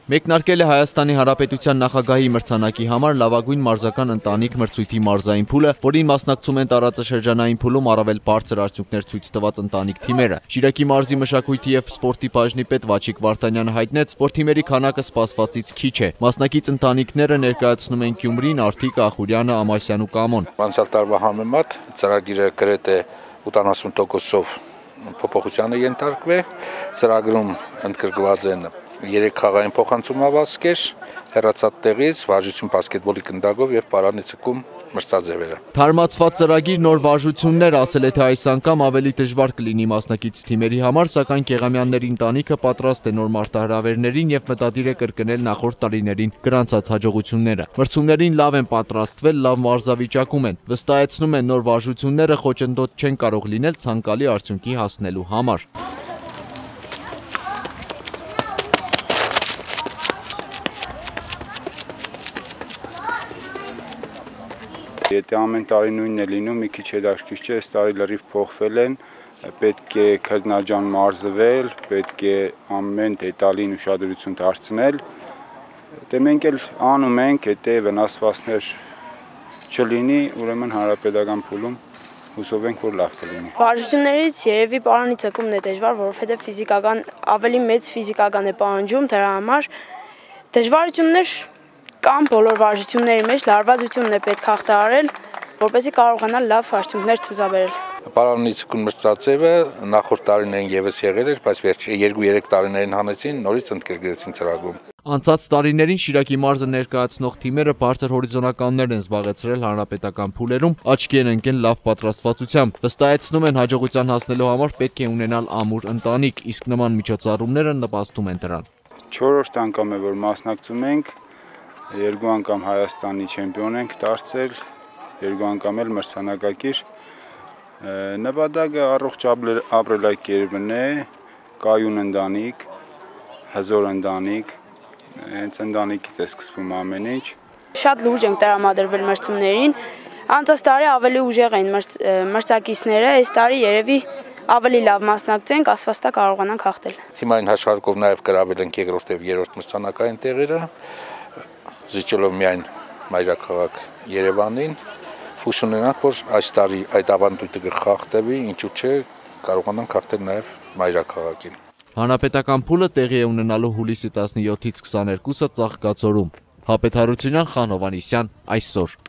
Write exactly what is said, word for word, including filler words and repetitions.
Մեկնարկել է Հայաստանի Հանրապետության նախագահի մրցանակի համար լավագույն մարզական ընտանիք մրցույթի մարզային փուլը, որին մասնակցում են տարածաշրջանային փուլում առավել բարձր արդյունքներ ցույց տված ընտանիք թիմերը։ Շիրակի մարզի մշակույթի եւ սպորտի բաժնի պետ Վաչիկ Վարդանյանը հայտնեց, որ թիմերի քանակը սպասվածից քիչ է։ Մասնակից ընտանիքները ներկայացնում են Գյումրին, Արթիկ, Ախուրյանը, Ամասյան ու Կամոն։ Անցյալ տարվա համեմատ ծրագիրը գրեթե ութանասուն տոկոսով փոփոխության է ենթարկվել։ Ծրագրում ընդգրկված են երեք խաղային փոխանցումավազքեր, հեռացած տեղից, վարժություն բասկետբոլի գնդակով եւ պարանի ցկում մրցաձևերը։ Թարմացված ծրագիր, նոր վարժություններ, ասել է թե այս անգամ ավելի դժվար կլինի մասնակից թիմերի համար, սակայն Գեղամյանների ընտանիքը պատրաստ է նոր մարտահրավերներին եւ մտադիր է կրկնել նախորդ տարիներին գրանցած հաջողությունները։ Մրցումներին լավ են պատրաստվել, լավ մարզավիճակում են, վստահեցնում են նոր վարժությունները խոչընդոտ չեն կարող լինել ցանկալի արդյունքի հասնելու համար։ Եթե ամեն տարի նույնն է լինում, մի քիչ հետաքրքիր չէ, այս տարի լրիվ փոխվել են, պետք է քրտնաջան մարզվել, պետք է ամեն դետալին ուշադրություն դարձնել։ Դե մենք էլ անում ենք, եթե վնասվածքներ չլինի, ուրեմն հանրապետական փուլում հուսով ենք, որ լավ կլինի։ Վարժություններից երևի պարանի ցկումն է դժվար, որովհետև ֆիզիկական ավելի մեծ ֆիզիկական է պահանջում, դրա համար դժվարություններ կան բոլոր վարժությունների մեջ, լարվածությունն է պետք հաղթահարել, որպեսզի կարողանալ լավ արդյունքներ ցուցաբերել։ Պարանի ցկուն մրցածևը նախորդ տարիներին եւս եղել էր, բայց վերջ երկու-երեք տարիներին հանեցին, նորից ընդգրկեցին ծրագրում։ Անցած տարիներին Շիրակի մարզը ներկայացնող թիմերը բարձր հորիզոնականներ են զբաղեցրել հանրապետական փուլերում, աչքի են ընկել լավ պատրաստվածությամբ։ Վստահեցնում են հաջողության հասնելու համար պետք է ունենալ ամուր ընտանիք, իսկ նման միջոցառումները նպաստում են դրան։ Չորրորդ անգամ է, որ մասնակցում ենք, երկու անգամ Հայաստանի չեմպիոն ենք դարձել, երկու անգամ էլ մրցանակակիր։ Նպատակը առողջ ապրելակերպն է, կայուն ընտանիք, հզոր ընտանիք, հենց ընտանիքից է սկսվում ամեն ինչ։ Շատ լուրջ ենք տրամադրվել մրցումներին, անցած տարի ավելի ուժեղ էին մրցակիցները, այս տարի երևի ավելի լավ մասնակցենք, ասվածտա կարողանանք հաղթել։ Թիմային հաշվարկով նաև գրավել ենք երկրորդ եւ երրորդ մրցանակային տեղերը, զիջելով միայն մայրաքաղաք Երևանին, հույս ունենանք, որ այս տարի այդ ավանդույթը կխախտվի, ինչու՞ չէ, կարողանանք հաղթել նաև մայրաքաղաքին։ Հանրապետական փուլը տեղի է ունենալու հուլիսի տասնյոթից քսաներկուսը Ծաղկաձորում։ Հապետ Հարությունյան, Խան Հովհաննիսյան, այսօր։